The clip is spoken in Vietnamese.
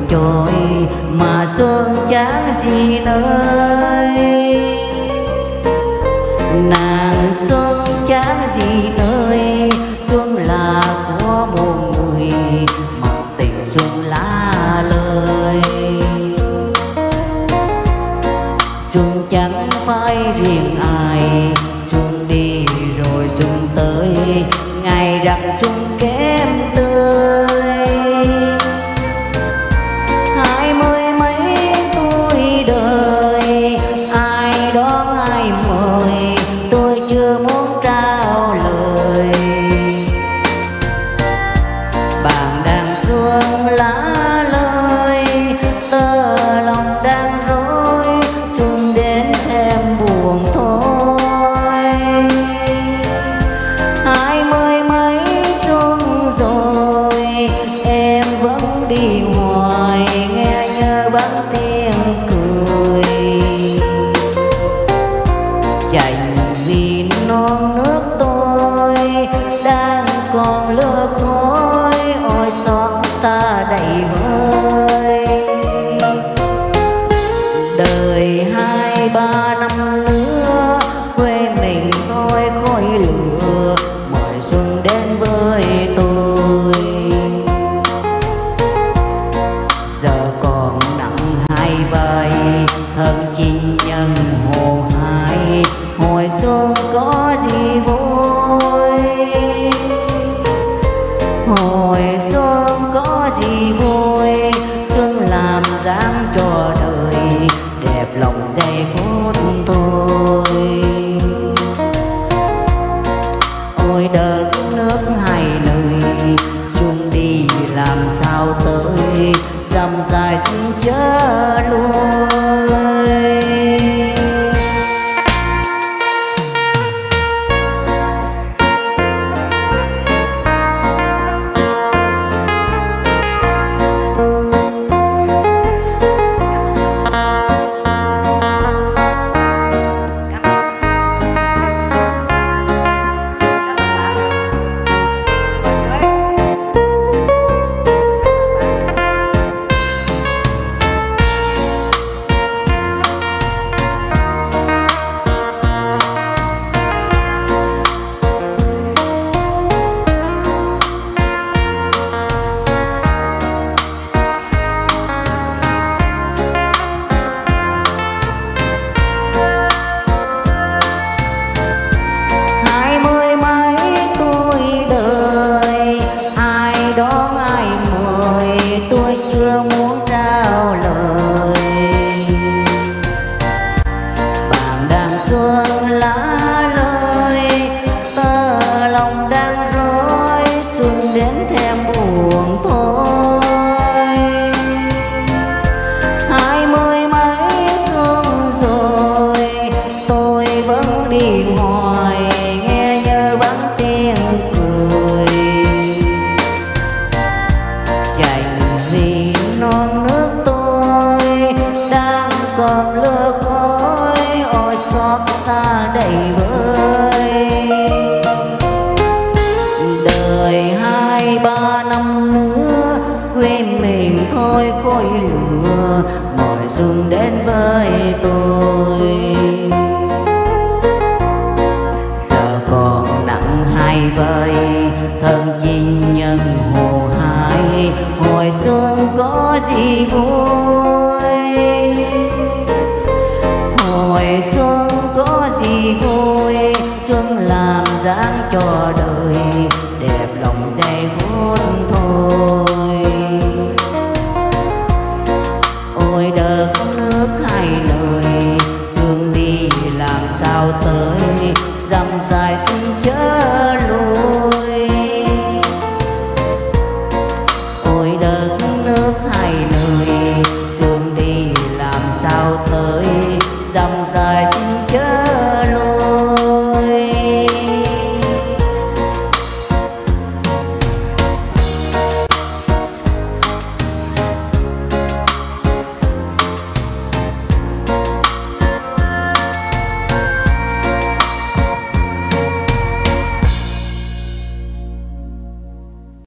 trôi mà xuân chẳng gì nơi. Nàng xuân chẳng gì nơi, xuân là của một người mặc tình xuân lá lời. Xuân chẳng phải riêng ai, xuân đi rồi xuân tới, ngày rằng xuân kém tươi. 20 mấy tuổi đời, ai đón ai mời, tôi chưa muốn trao lời. Bàn đàn xuân lá lời, tơ lòng đang rối, xuân đến thêm buồn thôi. 20 mấy xuân rồi, em vẫn đi hoài, nghe nhớ vắng tiếng cười. Chành vì non nước tôi đang còn lửa khói, ôi xót xa đầy vơi. Đời 2-3 năm nữa, quê mình thôi khói lửa, mời xuân đến với tôi. Giờ còn nặng hai vai, thân chinh nhân hồ hai, hồi xuân có gì vui. Hồi xuân có gì vui, xuân làm dáng cho đời, đẹp lòng giây phút thôi. Ôi đất nước hai nơi, xuân đi làm sao tới, dằm dài xin chớ lui. Tôi chưa muốn trao lời. Bàn đàn xuân lá lời, tơ lòng đang rối, xuân đến thêm buồn thôi. 20 mấy xuân rồi, tôi vẫn đi hoài, nghe nhớ vắng tiếng cười. Chành vì non nước tôi đang còn lửa khói, ôi xót xa đầy vơi. Đời 2-3 năm nữa, quê mình thôi khói lửa, mời xuân đến với tôi. Giờ còn nặng hai vai, thân chinh nhân hồ hai, hồi xuân có gì vui. Hồi xuân có gì vui, xuân làm dáng cho đời, đẹp lòng giây phút thôi. Ôi đất nước hai nơi, xuân đi làm sao tới, dằm dài xin chớ